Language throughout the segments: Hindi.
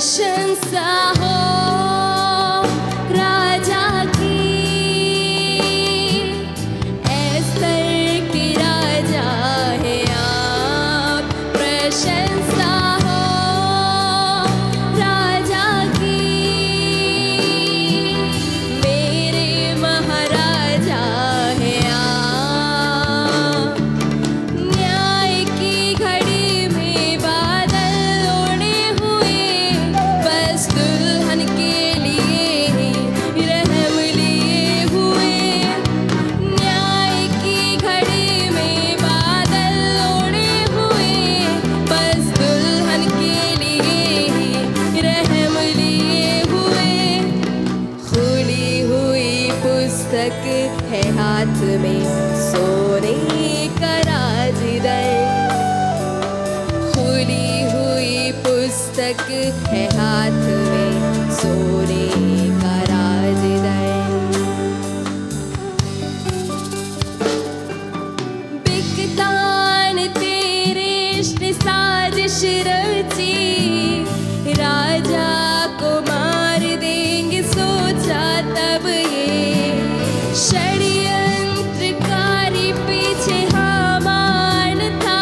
प्रशंसा हो राजा की, एस्तर के राजा है आप। प्रशंसा हो राजा की, मेरे महाराजा है आप। न्याय की घड़ी में बादल उड़े हुए, बस दुल्हन के लिए रहम लिए हुए। न्याय की घड़ी में बादल उड़े हुए, बस दुल्हन के लिए रहम लिए हुए। खुली हुई पुस्तक है हाथ में, सोने का राजदर। खुली हुई पुस्तक है हाथ में, सोने का राजदर। बिकतान तेरे इश्क साजिश रची, राजा को मार देंगे सोचा तब ये। षड्यंत्रकारी पीछे हामान था,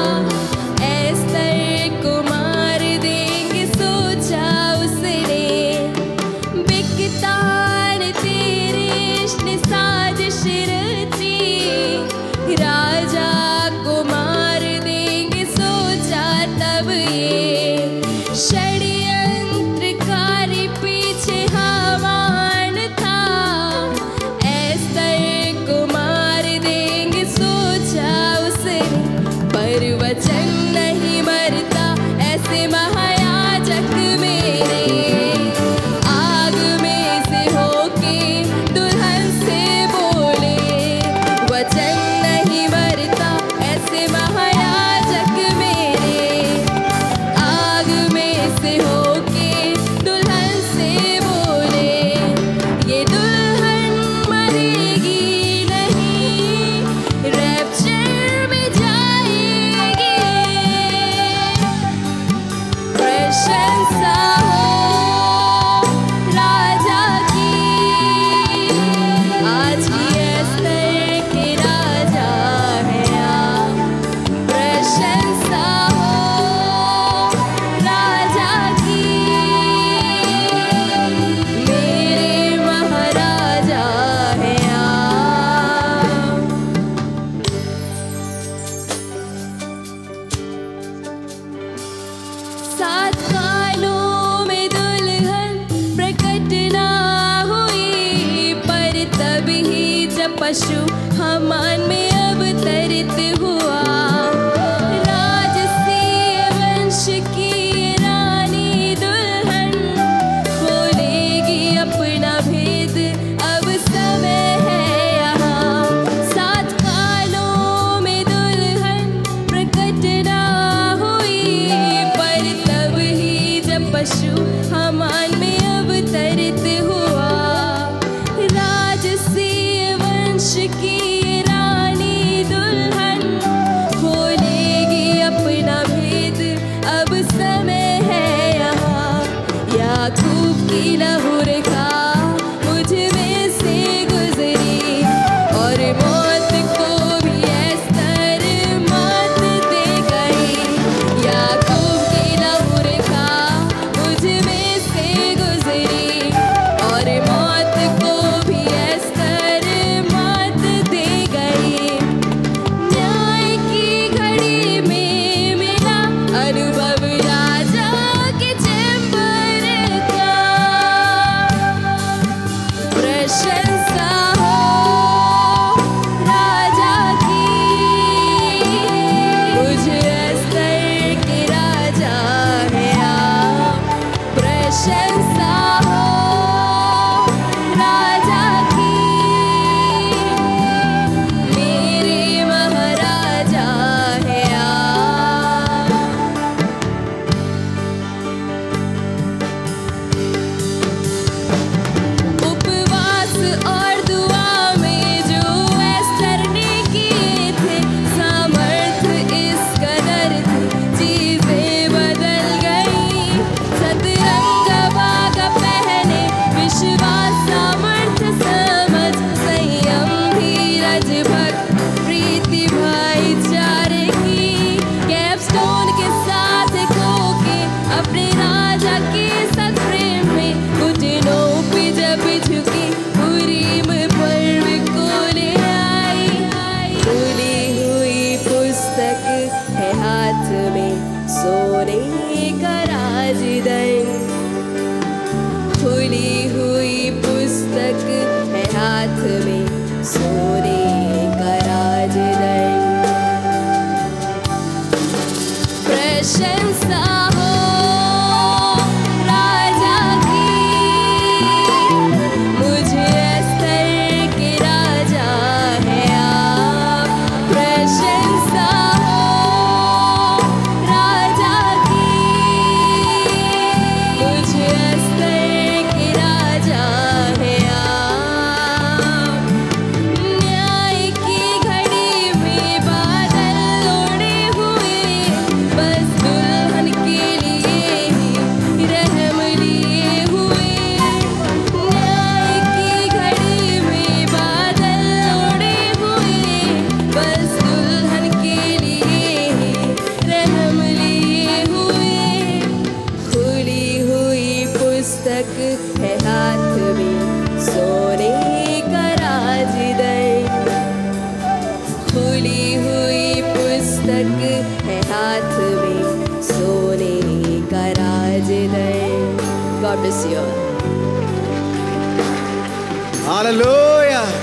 एस्तर को मार देंगे सोचा उसने। बिकतान तेरे इश्क साजिश रची, राजा को मार देंगे सोचा तब ये। षड्यंत्रकारी पीछे हामान था, एस्तर को मार देंगे सोचा उसने। पर वचन नहीं मरता ऐसे महायाजक मेरे, आग में से होके दुल्हन से बोले। वचन नहीं मरता ऐसे महायाजक मेरे, आग में से होके दुल्हन से बोले। ये दुल्हन मरेगी नहीं, रैप्चर में जाएगी। प्रशंसा हो राजा की, आज की एस्तर के राजा है आप। प्रशंसा हो राजा की, मेरे महाराजा है आप। सात कालों में दुल्हन प्रकट ना हुई, पर तभी जब पशु हमान में अवतरित हुआ। राजसीय वंश की रानी दुल्हन खोलेगी अपना भेद, अब समय है यहाँ। सात कालों में दुल्हन प्रकट ना हुई, पर तब ही जब पशु हमान में अवतरित हुआ। राजसीय वंश की पुस्तक है हाथ में, सोने का राज इधर। खुली हुई पुस्तक है हाथ में, सोने का राज इधर। God bless you all. Hallelujah.